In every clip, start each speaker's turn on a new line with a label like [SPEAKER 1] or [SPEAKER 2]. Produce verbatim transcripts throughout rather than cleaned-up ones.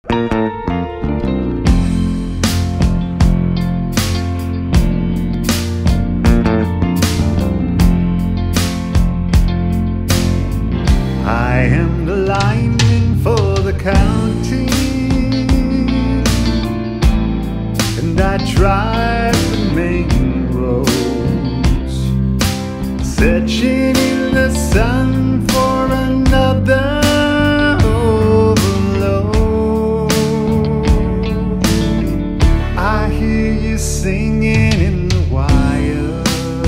[SPEAKER 1] I am the lineman for the county, and I drive the main roads, searching in the sun for another overload. I hear you singing in the wire,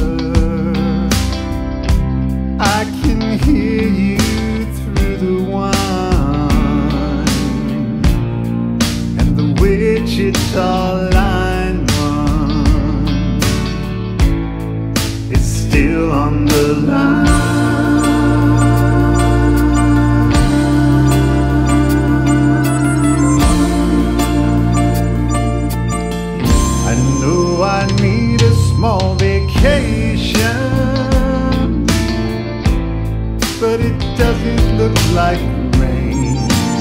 [SPEAKER 1] I can hear you through the wine, and the Wichita Lineman is still on the line. I know I need a small vacation, but it doesn't look like rain.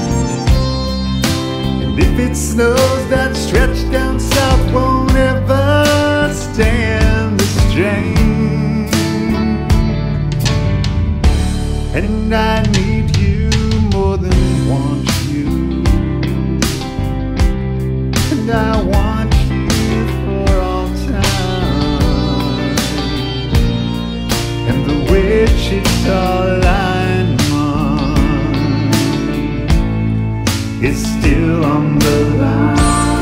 [SPEAKER 1] And if it snows, that stretch down south won't ever stand the strain. And I need you more than want you, and I want you for all time. And the Wichita Lineman is still on the line.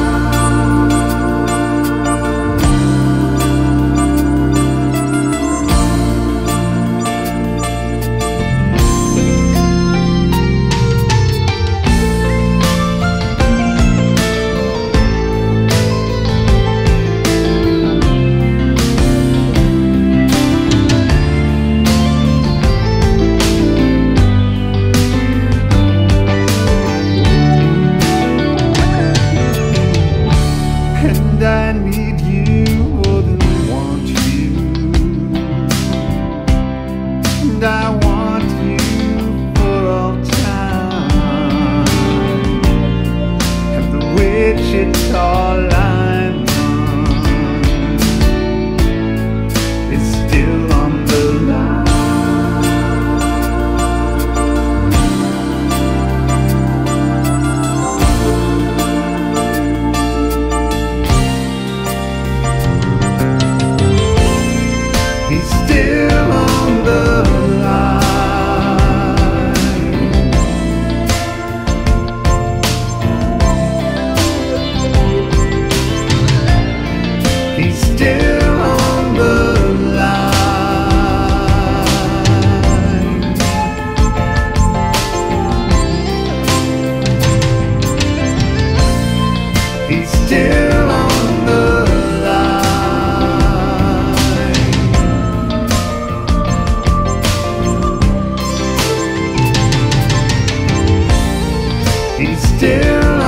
[SPEAKER 1] And I need you more than want you, and I want you for all time. And the Wichita Lineman is still on the line. He's still on the line. He's still on the line. He's still on the line. He's still